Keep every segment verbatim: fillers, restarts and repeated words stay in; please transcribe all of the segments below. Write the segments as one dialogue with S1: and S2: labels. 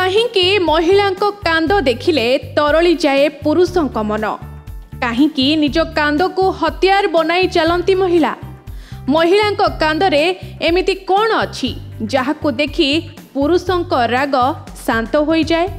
S1: कहीं महिला कांद देखिले तरली जाए पुरुषों मन कहीं निज कांद को हथियार बनाई चलती महिला महिला कांदरे एमिति कौन अच्छी जहाको देखि पुरुषों राग शांत हो जाए।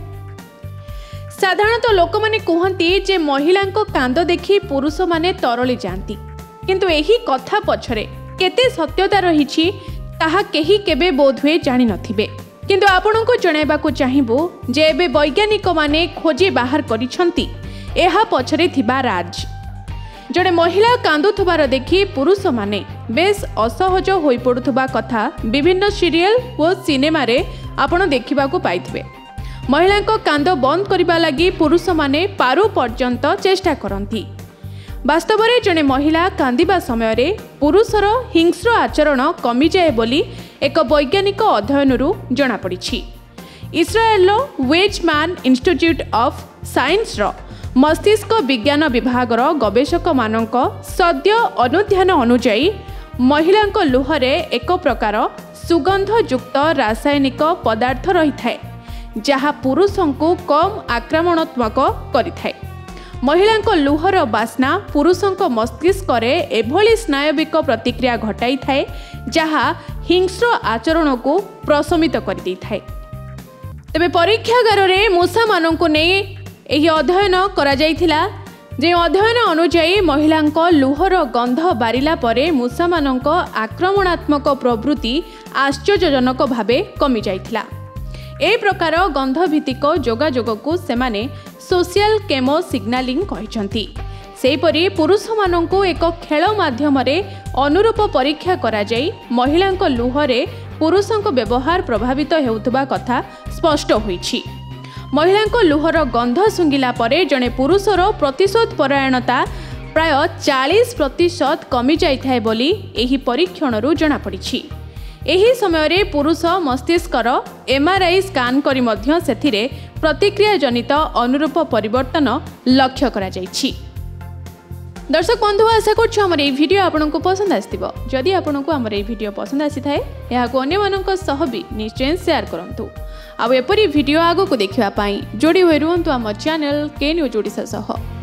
S1: साधारणतः लोक माने कहती जे महिला कांद देखि पुरुष माने तरली जाती किंतु एही कथा पछरे केते सत्यता रही ताहा केही केबे बोधहुए जानि नथिबे। किंतु आपन को जणाइबा को चाहिबो जे एबे वैज्ञानिक माने खोजी बाहर करिसंती एहा पछरे थिबा राज। जड़े महिला कांदुथबार देखि पुरुष माने बेस असहज होई पड़ुथबा कथा विभिन्न सीरियल और सिनेमा रे आपन देखिबा को पाइथिबे। महिला को कांद बंद करबा लागि पुरुष माने पारु पर्यंत चेष्टा करंती। वास्तव में जड़े महिला कांदिबा समय रे पुरुषर हिंस्र आचरण कमी जाए बोली एक वैज्ञानिक अध्ययन जना पड़ी। Israel Weizmann Institute of Science रो मस्तिष्क विज्ञान विभाग गवेषक मानक सद्य अनुध्यान अनुजाई महिला लुहरे एक प्रकार सुगंधयुक्त रासायनिक पदार्थ रही है जहाँ पुरुषों को कम आक्रामणात्मक करिथाए। महिला लुहर बास्ना पुरुषों मस्तिष्क एभली स्नायविक प्रतिक्रिया घटाई थाए जहाँ हिंस्र आचरण को प्रशमित कर दी थाए। तेबे परीक्षागार रे मूषा मानक नहीं यही अध्ययन करा जायथिला जे अध्ययन अनुजाई महिला लुहर गंध बारिला परे मूषा मानक आक्रमणात्मक प्रवृत्ति आश्चर्यजनक भावे कमी जायथिला। ए प्रकार गंधभित्तिक जोगाजोग को सेमाने सोशल केमो सिग्नालिंग कहते। सेहीपरि पुरुष मानक एक खेल माध्यम अनुरूप परीक्षा करा जाई महिला लुहरे पुरुषों व्यवहार प्रभावित हेउथबा कथा स्पष्ट होईछि। महिला लुहर गंध सुंगिला परे जड़े पुरुषर प्रतिशोध परायणता प्राय चालीस प्रतिशत कमी जाइथाए बोली एही परीक्षणरू जଣା पड़िछि। एही समय रे पुरुष मस्तिष्कर एमआरआई स्कान करी मध्य सेथिरे प्रतिक्रिया जनित अनुरूप परिवर्तन लक्ष्य करा जाइछि। दर्शक बंधु आशा करछु हमर ए वीडियो आपनको पसंद आस्तिबो। जदि आपनको हमर ए वीडियो पसंद आसी थाए याको अन्य मानक सह भी निश्चय शेयर करंतु। आ एपरी वीडियो आगो को देखिबा पई जोडी होय रुहंतु हमर चैनल के न्यूज ओडिसा सह।